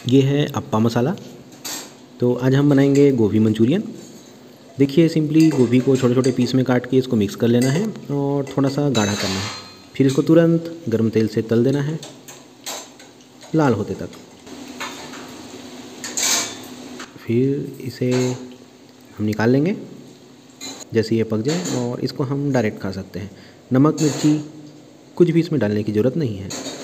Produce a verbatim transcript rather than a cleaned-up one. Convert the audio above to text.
ये है अप्पा मसाला। तो आज हम बनाएंगे गोभी मंचूरियन। देखिए सिंपली गोभी को छोटे छोटे पीस में काट के इसको मिक्स कर लेना है और थोड़ा सा गाढ़ा करना है। फिर इसको तुरंत गर्म तेल से तल देना है लाल होते तक। फिर इसे हम निकाल लेंगे जैसे ये पक जाए और इसको हम डायरेक्ट खा सकते हैं। नमक मिर्ची कुछ भी इसमें डालने की ज़रूरत नहीं है।